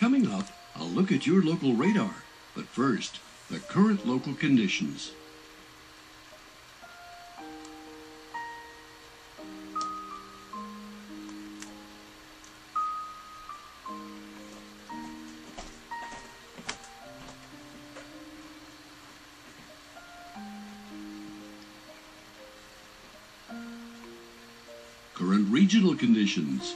Coming up, a look at your local radar. But first, the current local conditions. Current regional conditions.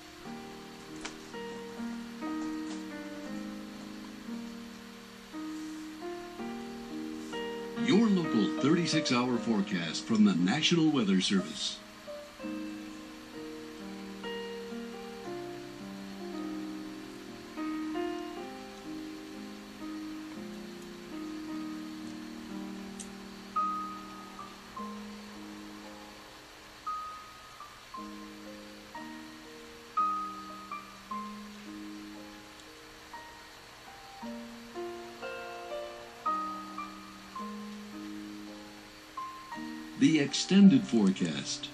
Your local 36-hour forecast from the National Weather Service. The extended forecast.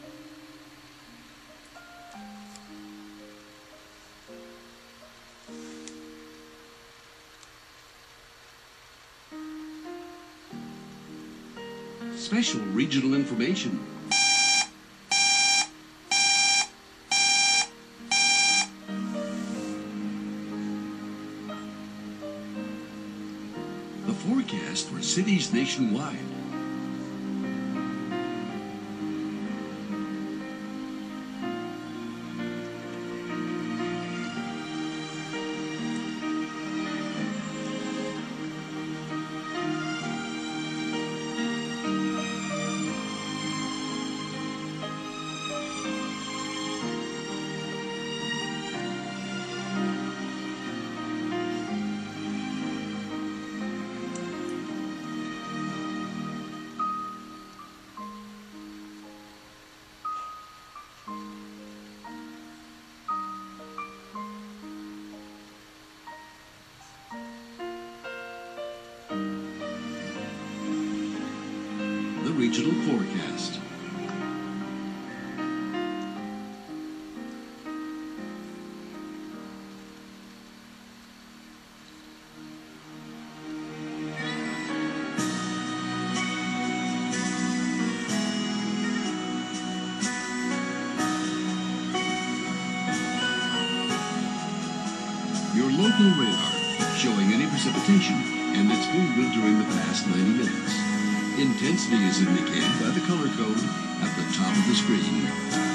Special regional information. The forecast for cities nationwide. The regional forecast. Your local radar showing any precipitation, and its movement during the past 90 minutes. Intensity is indicated by the color code at the top of the screen.